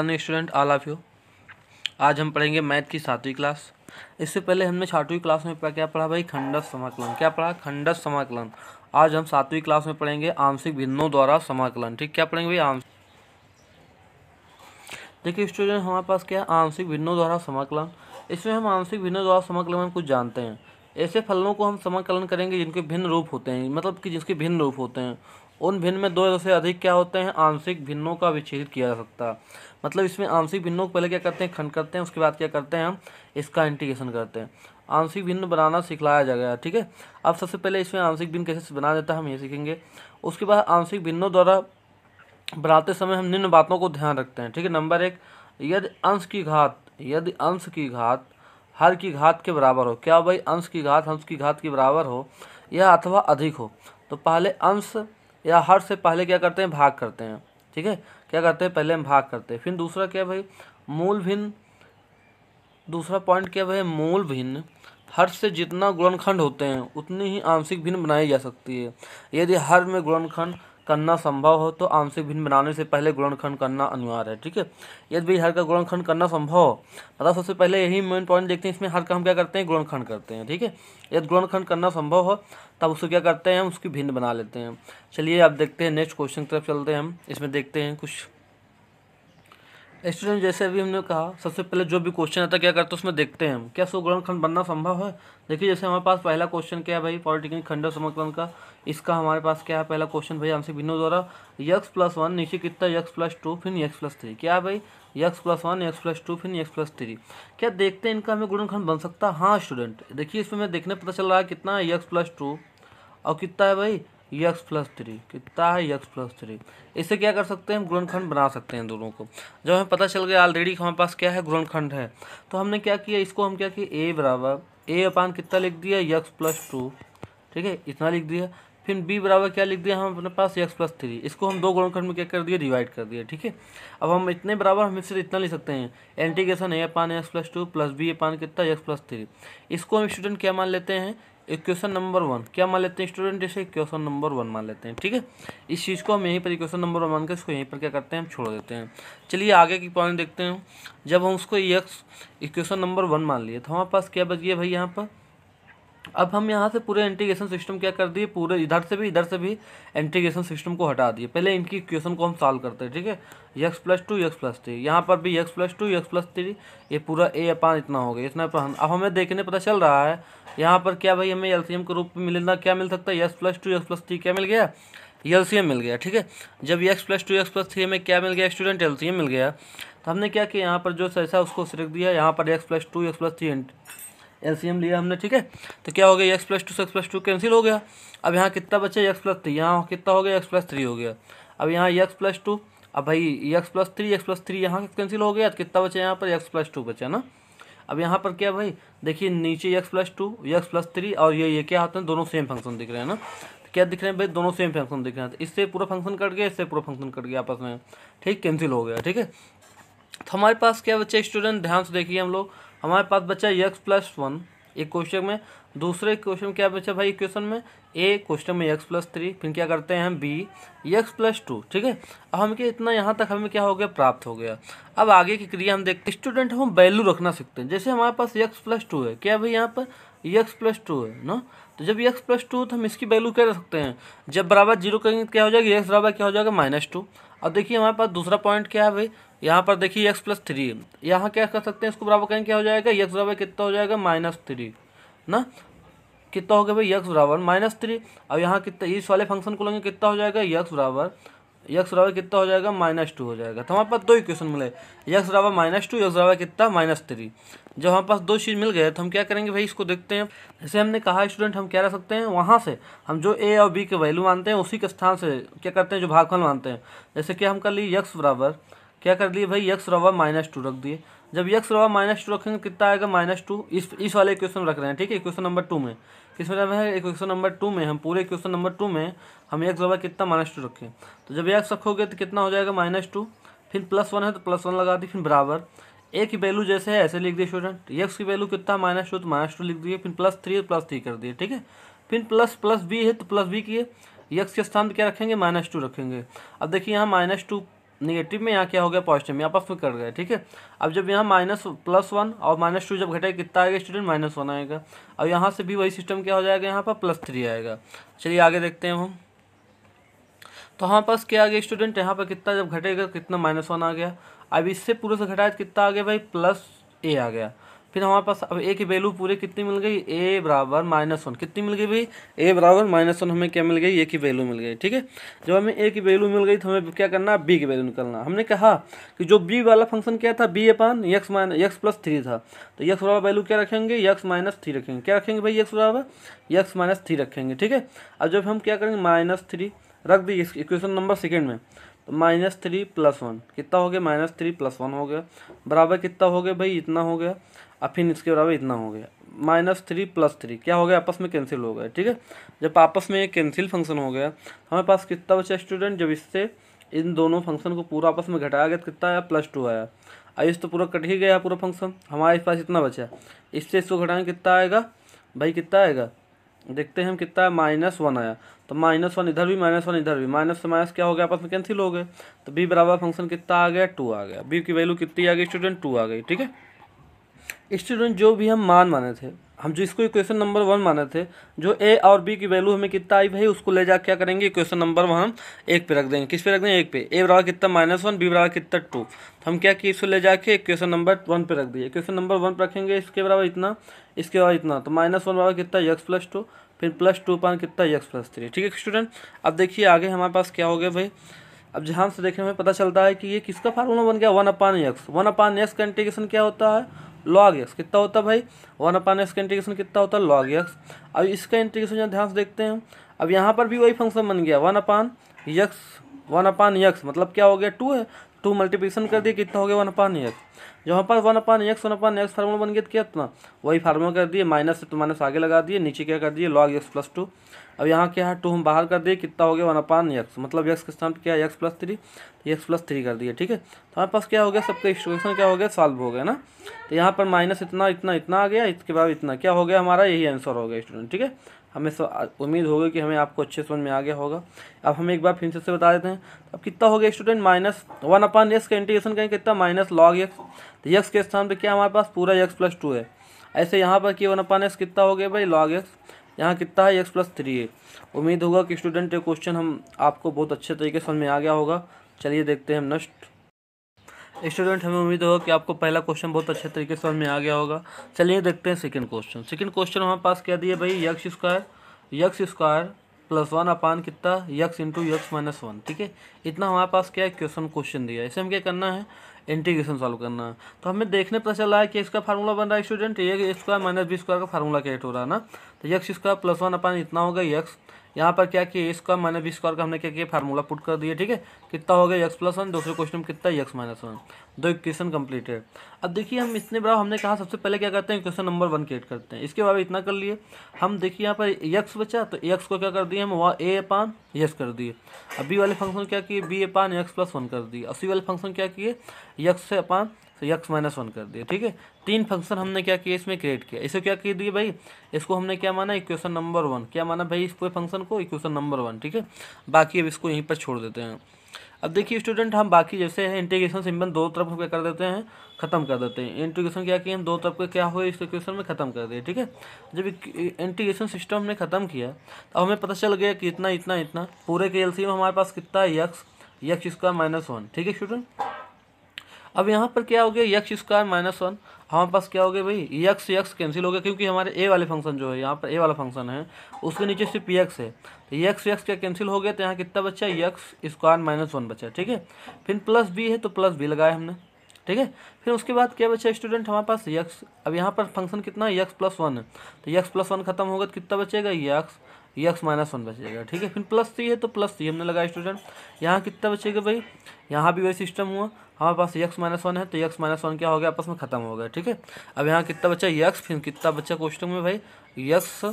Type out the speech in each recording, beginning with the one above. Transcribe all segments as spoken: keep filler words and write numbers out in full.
Morning student all of you. आज हम पढ़ेंगे मैथ की सातवीं क्लास। इससे पहले हमने छठवीं क्लास में क्या पढ़ा भाई? खंडस समाकलन। क्या पढ़ा? खंडस समाकलन। आज हम सातवीं क्लास में पढ़ेंगे आंशिक भिन्नों द्वारा समाकलन। ठीक, क्या पढ़ेंगे भाई? आंशिक। देखिए स्टूडेंट, हमारे पास क्या है? आंशिक भिन्नों द्वारा समाकलन। इसमें हम आंशिक भिन्नों द्वारा समाकलन में कुछ जानते हैं। ऐसे फलनों को हम समाकलन करेंगे जिनके भिन्न रूप होते हैं, मतलब कि जिसके भिन्न रूप होते हैं। उन भिन्न में दो से अधिक क्या होते हैं? आंशिक भिन्नों का विच्छेद किया जा सकता है। मतलब इसमें आंशिक भिन्नों को पहले क्या करते हैं? खंड करते हैं, उसके बाद क्या करते हैं? हम इसका इंटीग्रेशन करते हैं। आंशिक भिन्न बनाना सिखलाया जाएगा। ठीक है, अब सबसे पहले इसमें आंशिक भिन्न कैसे बना देता है हम ये सीखेंगे। उसके बाद आंशिक भिन्नों द्वारा बनाते समय हम निम्न बातों को ध्यान रखते हैं। ठीक है, नंबर एक, यदि अंश की घात यदि अंश की घात हर की घात के बराबर हो। क्या भाई? अंश की घात अंश की घात के बराबर हो या अथवा अधिक हो तो पहले अंश या हर से पहले क्या करते हैं? भाग करते हैं। ठीक है, क्या करते हैं? पहले हम भाग करते हैं। फिर दूसरा क्या भाई? मूल भिन्न। दूसरा पॉइंट क्या भाई? मूल भिन्न हर से जितना गुणनखंड होते हैं उतनी ही आंशिक भिन्न बनाई जा सकती है। यदि हर में गुणनखंड करना संभव हो तो आंशिक भिन्न बनाने से पहले गुणनखंड करना अनिवार्य है। ठीक है, यदि भी हर का गुणनखंड करना संभव हो, मतलब सबसे पहले यही मेन पॉइंट देखते हैं। इसमें हर का हम क्या करते हैं? गुणनखंड करते हैं। ठीक है, यदि गुणनखंड करना संभव हो तब उसको क्या करते हैं? हम उसकी भिन्न बना लेते हैं। चलिए अब देखते हैं नेक्स्ट क्वेश्चन की तरफ चलते हैं। हम इसमें देखते हैं कुछ स्टूडेंट, जैसे अभी हमने कहा सबसे पहले जो भी क्वेश्चन आता है क्या करते हैं उसमें देखते हैं हम क्या सो गुणनखंड बनना संभव है। देखिए जैसे हमारे पास पहला क्वेश्चन क्या है भाई? पॉलिटिकल खंडस समाकलन का। इसका हमारे पास क्या है? पहला क्वेश्चन भाई आंशिक भिन्नों द्वारा यक्स प्लस वन, नीचे कितना? यक्स प्लस टू, फिर यक्स प्लस थ्री। क्या है भाई? X plus one, x plus two, फिर यक्स प्लस थ्री। क्या देखते हैं इनका हमें गुणनखंड बन सकता है? हाँ स्टूडेंट, देखिए इसमें मैं देखने पता चल रहा है कितना है? यक्स प्लस टू और कितना है भाई? X plus three. कितना है? X plus three. इससे क्या कर सकते हैं? हम गुणनखंड बना सकते हैं दोनों को। जब हमें पता चल गया ऑलरेडी हमारे पास क्या है? गुणनखंड है, तो हमने क्या किया? इसको हम क्या किए? ए बराबर ए अपान कितना लिख दिया? X plus two. ठीक है, इतना लिख दिया। फिर बी बराबर क्या लिख दिया हम अपने पास? X plus three. इसको हम दो गुणनखंड में क्या कर दिया? डिवाइड कर दिया। ठीक है, अब हम इतने बराबर हम इससे इतना लिख सकते हैं, integration a upon x plus two plus b upon कितना? X plus three. इसको हम स्टूडेंट क्या मान लेते हैं? Equation number one. क्या मान लेते हैं स्टूडेंट? जैसे इक्वेशन नंबर वन मान लेते हैं। ठीक है, इस चीज़ को हम यहीं पर इक्वेशन नंबर वन मान के इसको यहीं पर क्या करते हैं? हम छोड़ देते हैं। चलिए आगे की पॉइंट देखते हैं। जब हम उसको एक्स इक्वेशन नंबर वन मान लिए तो हमारे पास क्या बच गया भाई? यहाँ पर अब हम यहाँ से पूरे इंटीग्रेशन सिस्टम क्या कर दिए? पूरे इधर से भी इधर से भी इंटीग्रेशन सिस्टम को हटा दिए। पहले इनकी इक्वेशन को हम सॉल्व करते हैं। ठीक है, x plus two x plus three, यहाँ पर भी x plus two x plus three, ये पूरा ए अपान इतना हो गया, इतना पर। अब हमें देखने पता चल रहा है यहाँ पर क्या भाई? हमें एलसीएम के रूप में मिलना क्या मिल सकता है? X plus two x plus three क्या मिल गया? एलसीएम मिल गया। ठीक है, जब x plus two x plus three में क्या मिल गया स्टूडेंट? एलसीएम मिल गया। तो हमने क्या किया? यहाँ पर जो ऐसा उसको रख दिया, यहाँ पर x plus two x plus three LCM लिया हमने। ठीक है, तो क्या हो गया? एक्स प्लस टू से एक्स प्लस टू कैंसिल हो गया। अब यहाँ कितना बचे? X plus three. यहाँ कितना हो गया? एक्स प्लस थ्री हो गया। अब यहाँ एक्स प्लस टू, अब भाई x plus three x plus three यहाँ कैंसिल हो गया, तो कितना बचे? यहाँ पर एक्स प्लस टू बचा ना। अब यहाँ पर क्या भाई? देखिए नीचे x plus two x plus three और ये ये क्या होते हैं? दोनों सेम फंक्शन दिख रहे हैं ना। तो क्या दिख रहे हैं भाई? दोनों सेम फंक्शन दिख रहे हैं। तो इससे पूरा फंक्शन कट गया, इससे पूरा फंक्शन कट गया आपस में। ठीक, कैंसिल हो गया। ठीक है, तो हमारे पास क्या बच्चा स्टूडेंट? ध्यान से देखिए हम लोग, हमारे पास बच्चा एक्स प्लस वन एक क्वेश्चन में, दूसरे क्वेश्चन में क्या बचा भाई? इक्वेशन में ए, क्वेश्चन में एक्स प्लस थ्री, फिर क्या करते हैं हम? B x plus two. ठीक है, अब हमें क्या इतना यहाँ तक हमें क्या हो गया? प्राप्त हो गया। अब आगे की क्रिया हम देखते हैं स्टूडेंट, हम वैल्यू रखना सीखते हैं। जैसे हमारे पास एक्स प्लस टू है, क्या भाई? यहाँ पर एक्स प्लस टू है ना, तो जब एक्स प्लस टू तो हम इसकी वैल्यू क्या रख सकते हैं? जब बराबर जीरो करेंगे क्या हो जाएगा? एक्स बराबर क्या हो जाएगा? Minus two. अब देखिए हमारे पास दूसरा पॉइंट क्या है भाई? यहाँ पर देखिए एक्स प्लस थ्री है, यहाँ क्या कर सकते हैं? इसको बराबर करेंगे क्या हो जाएगा? एक्स बराबर कितना हो जाएगा? माइनस थ्री ना। कितना हो गया भाई? एक्स बराबर माइनस थ्री। अब यहाँ कितना? इस वाले फंक्शन को लेंगे, कितना हो जाएगा? एक्स बराबर एक्स बराबर कितना हो जाएगा? माइनस टू हो जाएगा। तो हमारे पास दो इक्वेशन मिले, एक्स बराबर माइनस टू, एक्स बराबर कितना? Minus three. जब हमारे पास दो चीज़ मिल गए तो हम क्या करेंगे भाई? इसको देखते हैं। जैसे हमने कहा स्टूडेंट, हम क्या रख सकते हैं? वहाँ से हम जो ए और बी के वैल्यू मानते हैं उसी के स्थान से क्या करते हैं? जो भागफल मानते हैं। जैसे कि हम कर लिए एक्स बराबर क्या कर लिए भाई? एक्स बराबर माइनस टू रख दिए। जब एक्स बराबर माइनस टू रखेंगे कितना आएगा? Minus two. इस इस वाले इक्वेशन रख रहे हैं। ठीक है, इक्वेशन नंबर टू में किस में है? इक्वेशन नंबर टू में हम पूरे इक्वेशन नंबर टू में हम एक्स बराबर कितना? माइनस टू रखें। तो जब एक्स रखोगे तो कितना हो जाएगा? Minus two. फिर प्लस वन है तो प्लस वन लगा दी, फिर बराबर ए की वैल्यू जैसे है ऐसे लिख दिए स्टूडेंट। एक्स की वैल्यू कितना? माइनस टू, तो माइनस टू लिख दिए। फिर प्लस थ्री है प्लस थ्री कर दिए। ठीक है, फिर प्लस प्लस बी है तो प्लस बी किए, एक्स के स्थान पर क्या रखेंगे? माइनस टू रखेंगे। अब देखिए यहाँ माइनस टू निगेटिव में, यहाँ क्या हो गया पॉजिटिव में, आपस में कट गए, ठीक है। अब जब यहाँ माइनस प्लस वन और माइनस टू जब घटेगा कितना आएगा स्टूडेंट, माइनस वन आएगा। और यहाँ से भी वही सिस्टम क्या हो जाएगा, यहाँ पर प्लस थ्री आएगा। चलिए आगे देखते हैं हम। तो हमारे पास क्या आ गया स्टूडेंट, यहाँ पर कितना जब घटेगा कितना, माइनस वन आ गया। अब इससे पूरे से घटाया कितना आ गया भाई, प्लस ए आ गया। फिर हमारे पास अब ए की वैल्यू पूरे कितनी मिल गई, ए बराबर माइनस वन, कितनी मिल गई भाई, ए बराबर माइनस वन हमें क्या मिल गई, ए की वैल्यू मिल गई, ठीक है। जब हमें ए की वैल्यू मिल गई तो हमें क्या करना, बी की वैल्यू निकालना। हमने कहा कि जो बी वाला फंक्शन क्या था, b upon x minus x plus three था, तो एक्स बराबर वैल्यू क्या रखेंगे, एक्स माइनस थ्री रखेंगे। क्या रखेंगे भाई, एक्स बराबर एक्स माइनस थ्री रखेंगे, ठीक है। अब जब हम क्या करेंगे, माइनस थ्री रख दी इक्वेशन नंबर सेकेंड में, तो माइनस थ्री प्लस वन कितना हो गया, माइनस थ्री प्लस वन हो गया, बराबर कितना हो गया भाई, इतना हो गया। अब फिर इसके बराबर इतना हो गया, माइनस थ्री प्लस थ्री क्या हो गया, आपस में कैंसिल हो गया, ठीक है। जब आपस में एक कैंसिल फंक्शन हो गया हमारे पास कितना बचा स्टूडेंट, जब इससे इन दोनों फंक्शन को पूरा आपस में घटाया गया तो कितना आया, प्लस टू आया। अब इस तो पूरा कट ही गया पूरा फंक्शन, हमारे पास इतना बचा, इससे इसको घटाएंगे कितना आएगा भाई, कितना आएगा देखते हैं हम, कितना है, माइनस वन आया। तो माइनस वन इधर भी, माइनस वन इधर भी, माइनस से माइनस क्या हो गया, आपस में कैंसिल हो गए। तो बी बराबर फंक्शन कितना आ गया, टू आ गया। बी की वैल्यू कितनी आ गई स्टूडेंट, टू आ गई, ठीक है। स्टूडेंट जो भी हम मान माने थे, हम जो इसको इक्वेशन नंबर वन माने थे, जो ए और बी की वैल्यू हमें कितना आई भाई, उसको ले जाकर क्या करेंगे, इक्वेशन नंबर वन हम एक पे रख देंगे। किस पे रख देंगे, एक पे। ए बराबर कितना, माइनस वन, बी बराबर कितना, टू। तो हम क्या किए, इसको ले जाके इक्वेशन नंबर वन पे रख दिए। इक्वेशन नंबर वन पे रखेंगे, इसके बराबर इतना, इसके बराबर इतना, तो माइनस वन बराबर कितना, एक्स प्लस टू, फिर प्लस टू पान कितना, एक्स प्लस थ्री, ठीक है स्टूडेंट। अब देखिए आगे हमारे पास क्या हो गया भाई, अब जहाँ से देखने में पता चलता है कि ये किसका फार्मूला बन गया, one upon x. One upon x का इंटीग्रेशन क्या होता है, लॉग एक्स। कितना होता है भाई, वन अपान एक्स का इंटीग्रेशन कितना होता है, लॉग एक्स। अब इसका इंटीग्रेशन यहाँ ध्यान से देखते हैं, अब यहाँ पर भी वही फंक्शन बन गया, one upon x. One upon x मतलब क्या हो गया, टू है, टू मल्टीप्लिकेशन कर दिए कितना हो गया, वन अपान एक्स। जहाँ पर one upon x, one upon x formula बन गया तो क्या इतना, वही फार्मूला कर दिए, माइनस से तो माइनस आगे लगा दिए, नीचे क्या कर दिए, लॉग एक्स प्लस टू। अब यहाँ क्या है, टू हम बाहर कर दिए, कितना हो गया, वन अपान एक्स, मतलब एक्स के स्थान पर क्या है, x plus three, x plus three कर दिए, ठीक है। तो हमारे पास क्या हो गया, सबका इक्वेशन क्या हो गया, सॉल्व हो गया ना। तो यहाँ पर माइनस इतना इतना इतना आ गया, इसके बाद इतना क्या हो गया, हमारा यही आंसर हो गया स्टूडेंट, ठीक है। हमें उम्मीद होगी कि हमें आपको अच्छे समझ में आ गया होगा। अब हम एक बार फिर से बता देते हैं, अब कितना हो गया student, minus one upon x का इंटीग्रेशन करें कितना, माइनस लॉग एक्स। तो एक्स के स्थान पे क्या हमारे पास पूरा एक्स प्लस टू है। ऐसे यहाँ पर कि वन अपान एक्स कितना हो गया भाई, लॉग एक्स। यहाँ कितना है, एक्स प्लस थ्री है। उम्मीद होगा कि स्टूडेंट ये क्वेश्चन हम आपको बहुत अच्छे तरीके से समझ में आ गया होगा। चलिए देखते हैं हम नेक्स्ट। स्टूडेंट हमें उम्मीद होगा कि आपको पहला क्वेश्चन बहुत अच्छे तरीके से समझ में आ गया होगा। चलिए देखते हैं सेकंड क्वेश्चन। सेकंड क्वेश्चन हमारे पास क्या दिया भाई, x square x square plus one upon कितना, x into x minus one, ठीक है। इतना हमारे पास क्या है, क्वेश्चन क्वेश्चन दिया है। इसे हम क्या करना है, इंटीग्रेशन सॉल्व करना है। तो हमें देखने पता चला है कि इसका फार्मूला बन रहा है student, a square minus b square का फार्मूला क्रिएट हो रहा है ना। तो x square plus one upon इतना होगा एक्स, यहाँ पर क्या किया, a square minus b square का हमने क्या किया, फार्मूला पुट कर दिया, ठीक है। कितना हो गया, एक्स प्लस वन, दूसरे क्वेश्चन में कितना, एक्स माइनस वन। दो इक्वेशन कंप्लीटेड। अब देखिए हम इतने बड़ा हमने कहा सबसे पहले क्या करते हैं, इक्वेशन नंबर वन क्रिएट करते हैं। इसके बाद इतना कर लिए हम, देखिए यहाँ पर एक्स बचा, तो एक्स को क्या कर दिए हम, वहाँ ए अपान एक्स कर दिए। अब बी वाले फंक्शन क्या किए, b upon x plus one कर दिए। सी वाले फंक्शन क्या किए, एक्स से अपान तो एक्स माइनस वन कर दिए, ठीक है। तीन फंक्शन हमने क्या किया, इसमें क्रिएट किया। इसे क्या किए दिए भाई, इसको हमने क्या माना, इक्वेशन नंबर वन। क्या माना भाई, इस पूरे फंक्शन को इक्वेशन नंबर वन, ठीक है। बाकी अब इसको यहीं पर छोड़ देते हैं। अब देखिए स्टूडेंट, हम बाकी जैसे है इंटीग्रेशन सिंबल दो तरफ क्या कर देते हैं, खत्म कर देते हैं। इंटीग्रेशन क्या किए हम, दो तरफ के क्या हुए इस इक्वेशन में खत्म कर दिए, ठीक है। जब इंटीग्रेशन सिस्टम हमने खत्म किया तो हमें पता चल गया कि इतना इतना इतना पूरे के एलसीएम हमारे पास कितना है, x x square minus one, ठीक है स्टूडेंट। अब यहाँ पर क्या हो गया, एक्स स्क्वायर माइनस वन, हमारे पास क्या हो गया भाई, एक्स एक्स कैंसिल हो गया, क्योंकि हमारे ए वाले फंक्शन जो है, यहाँ पर ए वाला फंक्शन है उसके नीचे सिर्फ एक्स है। तो एक्स एक्स क्या कैंसिल हो गया, तो यहाँ कितना बचा, एक्स स्क्वायर माइनस वन बचा, ठीक है। फिर प्लस बी है तो प्लस बी लगाया हमने, ठीक है। फिर उसके बाद क्या बचा स्टूडेंट, हमारे पास एक्स। अब यहाँ पर फंक्शन कितना है, एक्स प्लस वन है, तो एक्स प्लस वन खत्म होगा तो कितना बचेगा, एक्स एक्स माइनस वन बचेगा, ठीक है। फिर प्लस सी है तो प्लस सी हमने लगाया स्टूडेंट। यहाँ कितना बचेगा भाई, यहाँ भी वही सिस्टम हुआ, हमारे पास एक्स माइनस वन है तो एक्स माइनस वन क्या हो गया, आपस में खत्म हो गया, ठीक है। अब यहाँ कितना बचा, एक्स, फिर कितना बचा क्वेश्चन में भाई, एक्स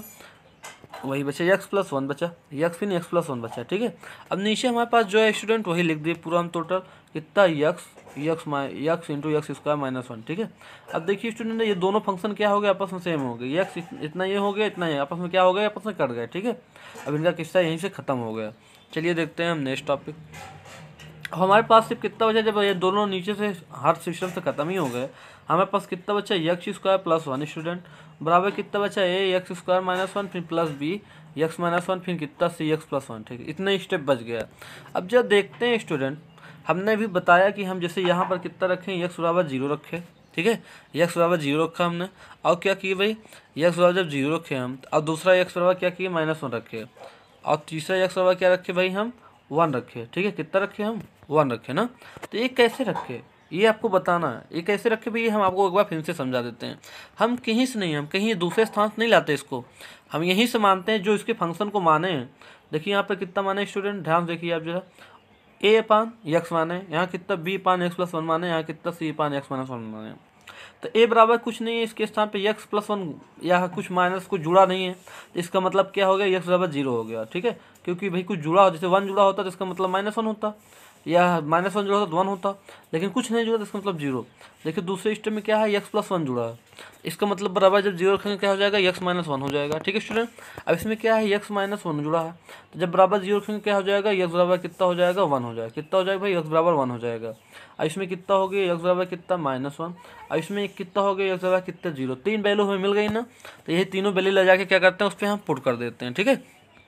वही बचा, एक्स प्लस वन बचा, एक्स फिर एक्स प्लस वन बचा, ठीक है। अब नीचे हमारे पास जो है स्टूडेंट वही लिख दिए पूरा हम टोटल, कितना x x my x into x square minus one, ठीक है। अब देखिए स्टूडेंट, ये दोनों फंक्शन क्या हो गए, आपस में सेम हो गए, एक्स इतना ये हो गया, इतना ये आपस में क्या हो गया, आपस में कट गए, ठीक है। अब इनका किस्सा यहीं से खत्म हो गया। चलिए देखते हैं हम नेक्स्ट टॉपिक। हमारे पास सिर्फ कितना बचा, जब ये दोनों नीचे से हर सिस्टम से खत्म ही हो गए, हमारे पास कितना बचा, x square plus one student बराबर कितना बचा, a x square minus one फिर plus b x minus one फिर कितना सी एक्स प्लस वन। ठीक है, इतने स्टेप बच गया। अब जब देखते हैं स्टूडेंट, हमने भी बताया कि हम जैसे यहाँ पर कितना रखें, एक्स बराबर जीरो रखे। ठीक है, एक्स बराबर जीरो रखा हमने, और क्या किए भाई, एक्स बराबर जब जीरो रखे हम, और दूसरा एक्स बराबर क्या किए, माइनस वन रखे, और तीसरा एक्स बराबर क्या रखे भाई, हम वन रखे। ठीक है, कितना रखे हम, वन रखे ना। तो ये कैसे रखे, ये आपको बताना है, ये कैसे रखे भाई, हम आपको एक बार फिर से समझा देते हैं। हम कहीं से नहीं, हम कहीं दूसरे स्थान से नहीं लाते इसको, हम यहीं से मानते हैं जो इसके फंक्शन को माने हैं। देखिए यहाँ पर कितना माने स्टूडेंट, ध्यान देखिए आप जरा, ए पान एक्स माने, यहाँ कितना बी पान एक्स प्लस वन माने, यहाँ कितना सी पान एक्स माइनस वन माने। तो ए बराबर कुछ नहीं है, इसके स्थान पे एक्स प्लस वन या कुछ माइनस कुछ जुड़ा नहीं है, तो इसका मतलब क्या हो गया, एक्स बराबर जीरो हो गया। ठीक है, क्योंकि भाई कुछ जुड़ा हो, जैसे वन जुड़ा होता तो इसका मतलब माइनस वन होता, या माइनस वन जुड़ा होता तो वन होता, लेकिन कुछ नहीं जुड़ा तो इसका मतलब जीरो। देखिए दूसरे स्टेप में क्या है, एक्स प्लस वन जुड़ा है, इसका मतलब बराबर जब जीरो रखेंगे क्या हो जाएगा, एक्स माइनस वन हो जाएगा। ठीक है स्टूडेंट, अब इसमें क्या है, एक्स माइनस वन जुड़ा है, तो जब बराबर जीरो रखेंगे क्या हो जाएगा, एक्स बराबर कितना हो जाएगा, वन हो जाएगा। कितना हो जाएगा भाई, एक्स बराबर वन हो जाएगा। अब इसमें कितना हो गया, एक्स बराबर कितना माइनस वन, अब इसमें कितना हो गया, एक्स बराबर कितना जीरो। तीन वैल्यू हमें मिल गई ना, तो यही तीनों वैल्यू ले जाके क्या करते हैं, उस पर हम पुट कर देते हैं। ठीक है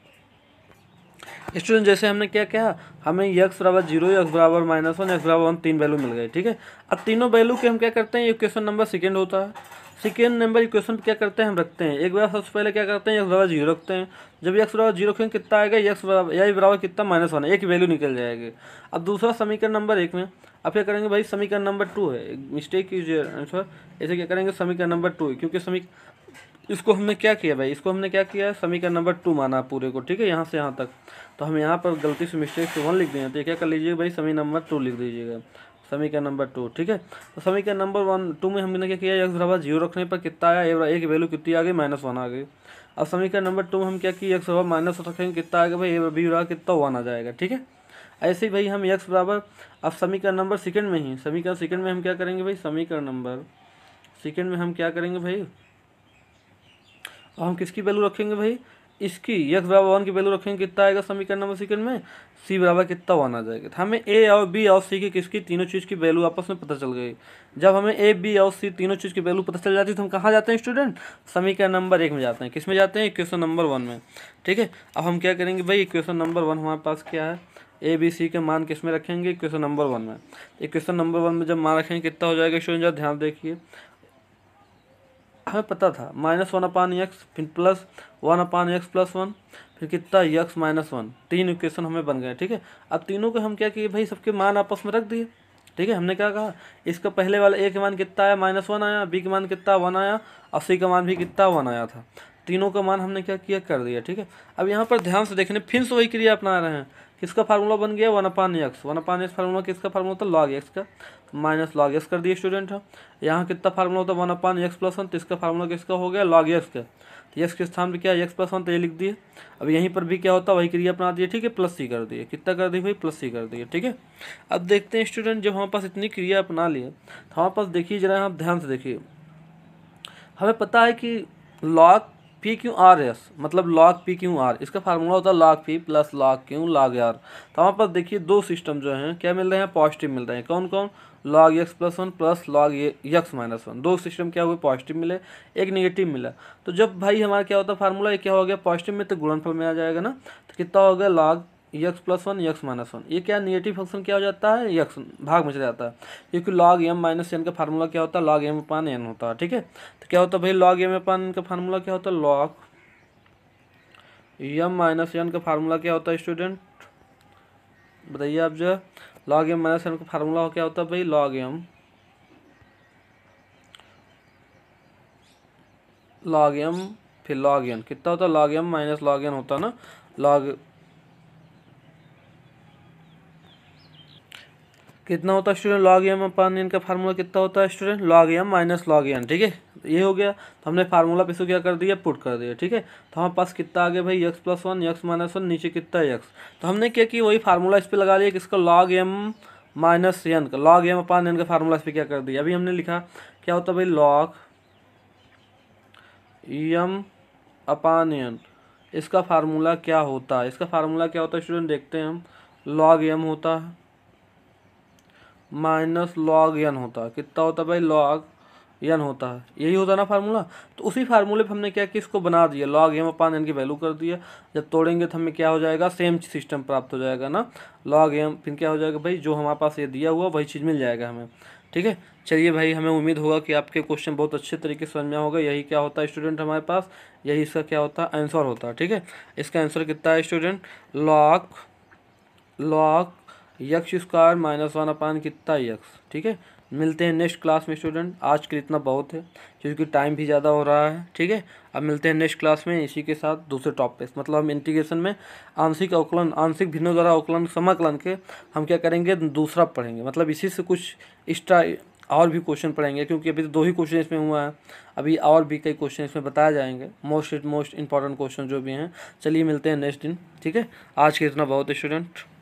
स्टूडेंट, जैसे हमने क्या किया, हमें एक्स बराबर जीरो, एक्स बराबर माइनस वन, एक्स बराबर वन तीन वैल्यू मिल गए। ठीक है, अब तीनों वैल्यू के हम क्या करते हैं, इक्वेशन नंबर सेकंड होता है, सेकेंड नंबर इक्वेशन क्या करते हैं, हम रखते हैं एक बार, सबसे पहले क्या करते हैं, एक्स बराबर जीरो रखते हैं। जब एक्स बराबर जीरो रखेंगे कितना आएगा, एक्स बराबर या बराबर कितना माइनस वन, एक वैल्यू निकल जाएगी। अब दूसरा समीकरण नंबर एक में अब क्या करेंगे भाई, समीकरण नंबर टू है, मिस्टेक कीजिए आंसर, ऐसे क्या करेंगे, समीकरण नंबर टू है, क्योंकि समी इसको हमने क्या किया भाई, इसको हमने क्या किया, समीकरण नंबर टू माना पूरे को। ठीक है, यहाँ से यहाँ तक, तो हम यहाँ पर गलती से मिस्टेक से वन लिख दिए, तो क्या कर लीजिएगा भाई, समीकरण नंबर टू लिख दीजिएगा, समीकरण नंबर टू। ठीक है, तो समीकरण नंबर वन टू में हमने क्या किया, एक्स बराबर जीरो रखने पर कितना आया, एक वैल्यू कितनी आ गई, माइनस वन आ गई। अब समीकरण नंबर टू में हम क्या किए, एक्स बराबर माइनस रखेंगे कितना आएगा भाई, ए बी बराबर कितना वन आ जाएगा। ठीक है, ऐसे ही भाई हम एक्स बराबर, अब समीकरण नंबर सेकंड में ही, समीकरण सेकंड में हम क्या करेंगे भाई, समीकरण नंबर सेकंड में हम क्या करेंगे भाई, और हम किसकी वैल्यू रखेंगे भाई, इसकी एक्स बराबर वन की वैल्यू रखेंगे, कितना आएगा समीकरण नंबर सेकंड में, सी बराबर कितना वन आ जाएगा। तो हमें ए और बी और सी की किसकी तीनों चीज़ की वैल्यू आपस में पता चल गई। जब हमें ए बी और सी तीनों चीज़ की वैल्यू पता चल जाती है तो हम कहाँ जाते हैं स्टूडेंट, समीकरण नंबर एक में जाते हैं, किस में जाते हैं, इक्वेशन नंबर वन में। ठीक है, अब हम क्या करेंगे भाई, इक्वेशन नंबर वन हमारे पास क्या है, ए बी सी के मान किस में रखेंगे, इक्वेशन नंबर वन में। इक्वेशन नंबर वन में जब मान रखेंगे कितना हो जाएगा स्टूडेंट, जब ध्यान देखिए, हमें पता था माइनस वन अपान एक्स, फिर plus one upon x plus one, फिर कितना एक्स माइनस वन, तीन इक्वेशन हमें बन गए। ठीक है, अब तीनों को हम क्या किए भाई, सबके मान आपस में रख दिए। ठीक है, हमने क्या कहा, इसका पहले वाला ए के मान कितना आया, माइनस वन आया, बी के मान कितना वन आया, और सी का मान भी कितना वन आया था, तीनों का मान हमने क्या किया, कर दिया। ठीक है, अब यहाँ पर ध्यान से देखने, फिर से वही क्रिया अपना रहे हैं, किसका फार्मूला बन गया, one upon x, one upon x formula किसका फार्मूला होता है, लॉग एक्स का, माइनस लॉग एक्स कर दिए स्टूडेंट। है यहाँ कितना फार्मूला होता है, one upon x plus one, तो इसका फार्मूला किसका हो गया, लॉग एक्स का, तो एक्स के स्थान पे क्या है, एक्स प्लस वन, तो ये लिख दिए। अब यहीं पर भी क्या होता है, वही क्रिया अपना दिए। ठीक है, प्लस सी कर दिए, कितना कर दिए भाई, प्लस सी कर दिए। ठीक है, अब देखते हैं स्टूडेंट, जब हमारे पास इतनी क्रिया अपना लिए तो हमारे पास देखिए जरा, आप ध्यान से देखिए, हमें पता है कि log p q r s मतलब लॉग पी क्यू आर, इसका फार्मूला होता है log p plus log q log r. तो हमारे पास देखिए दो सिस्टम जो हैं क्या मिल रहे हैं, पॉजिटिव मिल रहे हैं। कौन कौन, log x plus one plus log x minus one, दो सिस्टम क्या हुए, पॉजिटिव मिले, एक निगेटिव मिला। तो जब भाई हमारा क्या होता है फार्मूला, ये क्या हो गया, पॉजिटिव में तो गुणनफल में आ जाएगा ना, तो कितना हो गया, log x plus one x minus one, ये क्या निगेटिव फंक्शन क्या हो जाता है, एक्स भाग में चला जाता है, क्योंकि लॉग एम माइनस एन का फार्मूला क्या होता है, लॉग एम अपान एन होता है। ठीक है, तो क्या होता है भाई, लॉग एम अपान एन का फार्मूला क्या होता है, लॉग एम माइनस एन का फार्मूला क्या होता है स्टूडेंट, बताइए आप जो, लॉग एम माइनस एन का फार्मूला क्या होता है भाई, लॉग एम लॉग एम फिर लॉग एन कितना होता है, log m minus log n होता है ना, लॉग कितना होता है student, log m upon n का फार्मूला कितना होता है student, log m minus log n. ठीक है, ये हो गया, तो हमने फार्मूला पे इसको क्या कर दिया, पुट कर दिया। ठीक है, तो हमारे पास कितना आ गया भाई, x plus one x minus one, नीचे कितना है एक्स, तो हमने क्या किया, वही फार्मूला इस पर लगा लिया, किसका, लॉग एम माइनस एन का, लॉग एम अपान एन का फार्मूला इस पर क्या कर दिया। अभी हमने लिखा क्या होता है भाई, लॉग एम अपान एन, इसका फार्मूला क्या होता है, इसका फार्मूला क्या होता है स्टूडेंट, देखते हैं हम, लॉग एम होता है माइनस लॉग एन होता है। कितना होता है भाई? लॉग एन होता है। यही होता है ना फार्मूला। तो उसी फार्मूले पे हमने क्या किया, इसको बना दिया, लॉग एम अपान एन की वैल्यू कर दिया। जब तोड़ेंगे तो हमें क्या हो जाएगा, सेम सिस्टम प्राप्त हो जाएगा ना, लॉग एम, फिर क्या हो जाएगा भाई, जो हमारे पास ये दिया हुआ वही चीज़ मिल जाएगा हमें। ठीक है, चलिए भाई, हमें उम्मीद होगा कि आपके क्वेश्चन बहुत अच्छे तरीके से समझ में होगा। यही क्या होता है स्टूडेंट, हमारे पास यही इसका क्या होता है, आंसर होता है। ठीक है, इसका आंसर कितना है student, log log x square minus one upon कितना यक्स। ठीक है, मिलते हैं नेक्स्ट क्लास में स्टूडेंट। आज के लिए इतना बहुत है क्योंकि टाइम भी ज़्यादा हो रहा है। ठीक है, अब मिलते हैं नेक्स्ट क्लास में इसी के साथ दूसरे टॉपिक पे। मतलब हम इंटीग्रेशन में आंशिक अवकलन, आंशिक भिन्नों द्वारा अवकलन समाकलन के हम क्या करेंगे, दूसरा पढ़ेंगे। मतलब इसी से कुछ एक्स्ट्रा और भी क्वेश्चन पढ़ेंगे, क्योंकि अभी तो दो ही क्वेश्चन इसमें हुआ है, अभी और भी कई क्वेश्चन इसमें बताए जाएंगे, मोस्ट मोस्ट इंपॉर्टेंट क्वेश्चन जो भी हैं। चलिए मिलते हैं नेक्स्ट दिन। ठीक है, आज के इतना बहुत है स्टूडेंट।